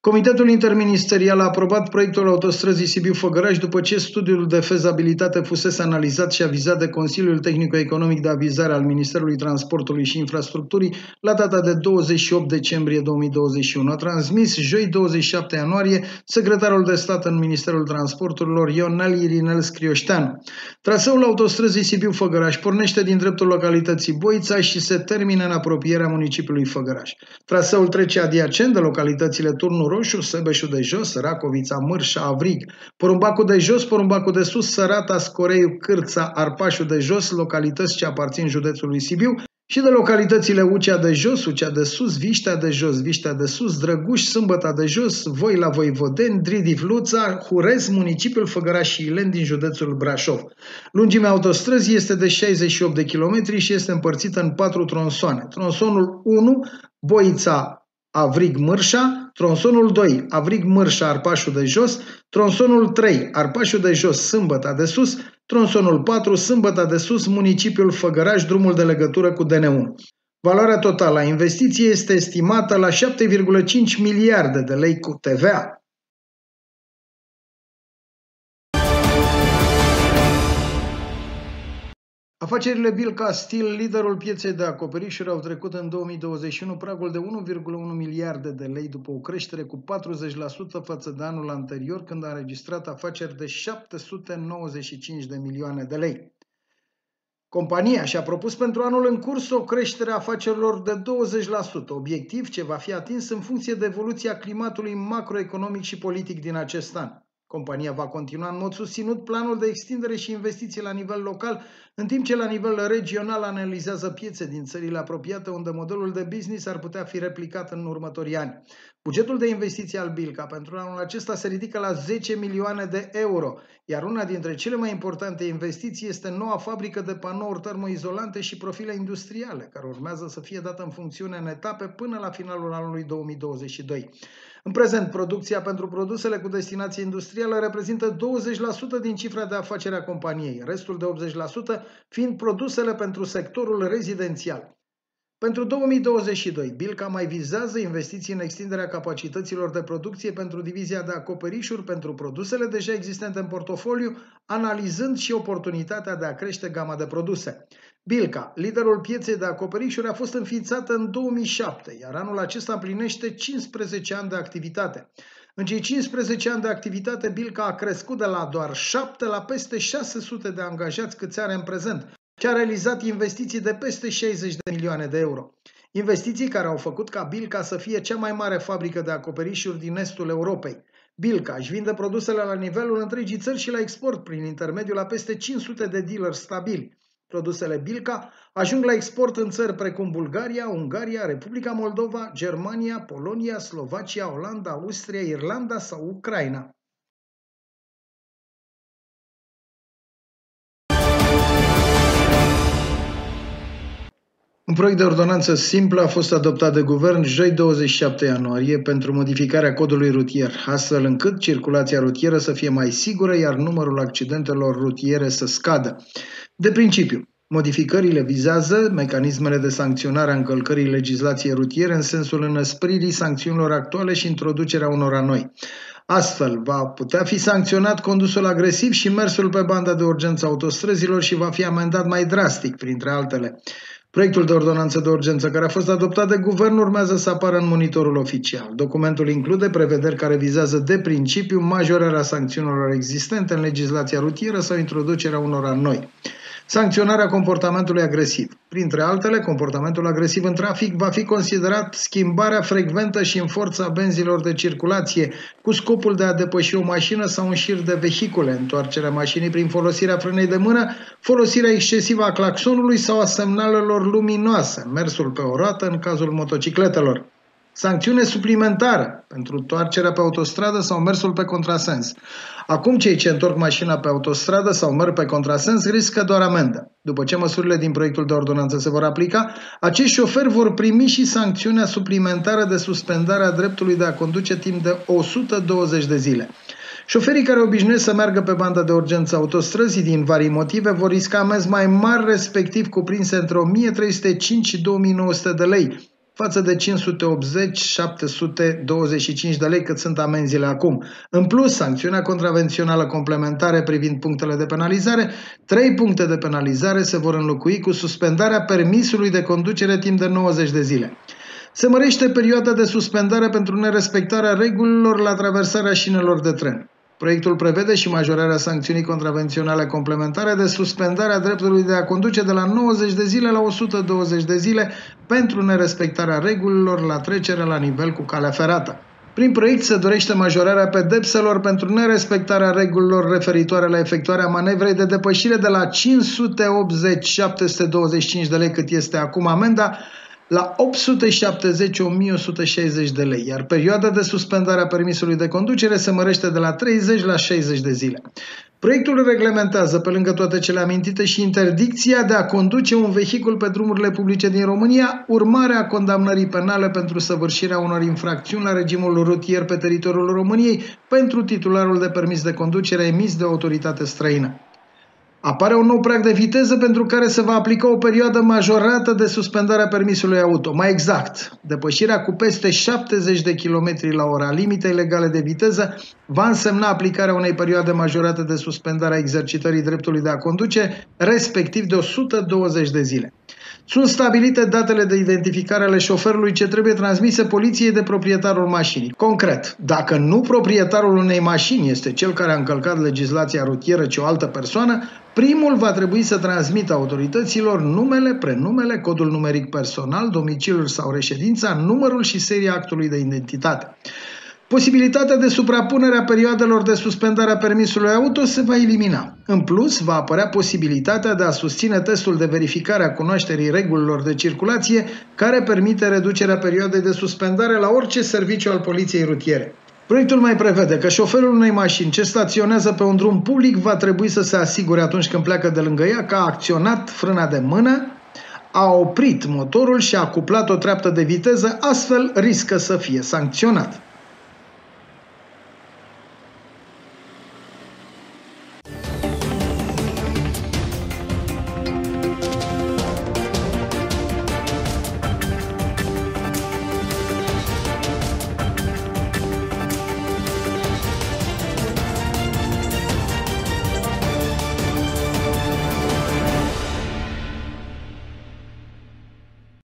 Comitetul interministerial a aprobat proiectul autostrăzii Sibiu-Făgăraș după ce studiul de fezabilitate fusese analizat și avizat de Consiliul Tehnico-Economic de Avizare al Ministerului Transportului și Infrastructurii la data de 28 decembrie 2021. A transmis joi 27 ianuarie secretarul de stat în Ministerul Transporturilor Ionel Irinel Scrioșteanu. Traseul autostrăzii Sibiu-Făgăraș pornește din dreptul localității Boița și se termină în apropierea municipiului Făgăraș. Traseul trece adiacent de localitățile Turnul Roșu, Sebeșul de Jos, Racovița, Mârșa, Avrig, Porumbacul de Jos, Porumbacul de Sus, Sărata, Scoreiu, Cârța, Arpașul de Jos, localități ce aparțin județului Sibiu, și de localitățile Ucea de Jos, Ucea de Sus, Viștea de Jos, Viștea de Sus, Drăguș, Sâmbăta de Jos, Voila Voivodeni, Dridiv-Luța, Hurez, municipiul Făgăraș și Ilen din județul Brașov. Lungimea autostrăzii este de 68 de km și este împărțită în 4 tronsoane. Tronsonul 1, Boița, Avrig-Mârșa, tronsonul 2, Avrig-Mârșa, Arpașul de Jos, tronsonul 3, Arpașul de Jos, Sâmbăta de Sus, tronsonul 4, Sâmbăta de Sus, municipiul Făgăraș, drumul de legătură cu DN1. Valoarea totală a investiției este estimată la 7,5 miliarde de lei cu TVA. Afacerile Bilca Steel, liderul pieței de acoperișuri, au trecut în 2021 pragul de 1,1 miliarde de lei după o creștere cu 40% față de anul anterior, când a înregistrat afaceri de 795 de milioane de lei. Compania și-a propus pentru anul în curs o creștere a afacerilor de 20%, obiectiv ce va fi atins în funcție de evoluția climatului macroeconomic și politic din acest an. Compania va continua în mod susținut planul de extindere și investiții la nivel local, în timp ce la nivel regional analizează piețe din țările apropiate unde modelul de business ar putea fi replicat în următorii ani. Bugetul de investiții al Bilca pentru anul acesta se ridică la 10 milioane de euro, iar una dintre cele mai importante investiții este noua fabrică de panouri termoizolante și profile industriale, care urmează să fie dată în funcțiune în etape până la finalul anului 2022. În prezent, producția pentru produsele cu destinație industrială reprezintă 20% din cifra de afacere a companiei, restul de 80% fiind produsele pentru sectorul rezidențial. Pentru 2022, Bilca mai vizează investiții în extinderea capacităților de producție pentru divizia de acoperișuri pentru produsele deja existente în portofoliu, analizând și oportunitatea de a crește gama de produse. Bilca, liderul pieței de acoperișuri, a fost înființată în 2007, iar anul acesta împlinește 15 ani de activitate. În cei 15 ani de activitate, Bilca a crescut de la doar 7 la peste 600 de angajați câți are în prezent, și a realizat investiții de peste 60 de milioane de euro. Investiții care au făcut ca Bilca să fie cea mai mare fabrică de acoperișuri din estul Europei. Bilca își vinde produsele la nivelul întregii țări și la export prin intermediul a peste 500 de dealeri stabili. Produsele Bilca ajung la export în țări precum Bulgaria, Ungaria, Republica Moldova, Germania, Polonia, Slovacia, Olanda, Austria, Irlanda sau Ucraina. Un proiect de ordonanță simplă a fost adoptat de guvern joi 27 ianuarie pentru modificarea codului rutier, astfel încât circulația rutieră să fie mai sigură, iar numărul accidentelor rutiere să scadă. De principiu, modificările vizează mecanismele de sancționare a încălcării legislației rutiere în sensul înăspririi sancțiunilor actuale și introducerea unora noi. Astfel, va putea fi sancționat condusul agresiv și mersul pe banda de urgență autostrăzilor și va fi amendat mai drastic, printre altele. Proiectul de ordonanță de urgență care a fost adoptat de guvern urmează să apară în monitorul oficial. Documentul include prevederi care vizează de principiu majorarea sancțiunilor existente în legislația rutieră sau introducerea unora noi. Sancționarea comportamentului agresiv. Printre altele, comportamentul agresiv în trafic va fi considerat schimbarea frecventă și în forță a benzilor de circulație cu scopul de a depăși o mașină sau un șir de vehicule, întoarcerea mașinii prin folosirea frânei de mână, folosirea excesivă a claxonului sau a semnalelor luminoase, mersul pe o roată în cazul motocicletelor. Sancțiune suplimentară pentru întoarcerea pe autostradă sau mersul pe contrasens. Acum cei ce întorc mașina pe autostradă sau merg pe contrasens riscă doar amendă. După ce măsurile din proiectul de ordonanță se vor aplica, acești șoferi vor primi și sancțiunea suplimentară de suspendare a dreptului de a conduce timp de 120 de zile. Șoferii care obișnuiesc să meargă pe banda de urgență autostrăzii din vari motive vor risca amenzi mai mari, respectiv cuprinse între 1305 și 2900 de lei, față de 580-725 de lei cât sunt amenziile acum. În plus, sancțiunea contravențională complementare privind punctele de penalizare, 3 puncte de penalizare se vor înlocui cu suspendarea permisului de conducere timp de 90 de zile. Se mărește perioada de suspendare pentru nerespectarea regulilor la traversarea șinelor de tren. Proiectul prevede și majorarea sancțiunii contravenționale complementare de suspendarea dreptului de a conduce de la 90 de zile la 120 de zile pentru nerespectarea regulilor la trecere la nivel cu calea ferată. Prin proiect se dorește majorarea pedepselor pentru nerespectarea regulilor referitoare la efectuarea manevrei de depășire de la 580-725 de lei cât este acum amenda, la 870-1160 de lei, iar perioada de suspendare a permisului de conducere se mărește de la 30 la 60 de zile. Proiectul reglementează, pe lângă toate cele amintite, și interdicția de a conduce un vehicul pe drumurile publice din România, urmarea condamnării penale pentru săvârșirea unor infracțiuni la regimul rutier pe teritoriul României pentru titularul de permis de conducere emis de o autoritate străină. Apare un nou prag de viteză pentru care se va aplica o perioadă majorată de suspendare a permisului auto. Mai exact, depășirea cu peste 70 de km la ora, limite ilegale de viteză, va însemna aplicarea unei perioade majorate de suspendare a exercitării dreptului de a conduce, respectiv de 120 de zile. Sunt stabilite datele de identificare ale șoferului ce trebuie transmise poliției de proprietarul mașinii. Concret, dacă nu proprietarul unei mașini este cel care a încălcat legislația rutieră, ci o altă persoană, primul va trebui să transmită autorităților numele, prenumele, codul numeric personal, domiciliul sau reședința, numărul și seria actului de identitate. Posibilitatea de suprapunere a perioadelor de suspendare a permisului auto se va elimina. În plus, va apărea posibilitatea de a susține testul de verificare a cunoașterii regulilor de circulație, care permite reducerea perioadei de suspendare la orice serviciu al poliției rutiere. Proiectul mai prevede că șoferul unei mașini ce staționează pe un drum public va trebui să se asigure atunci când pleacă de lângă ea că a acționat frâna de mână, a oprit motorul și a cuplat o treaptă de viteză, astfel riscă să fie sancționat.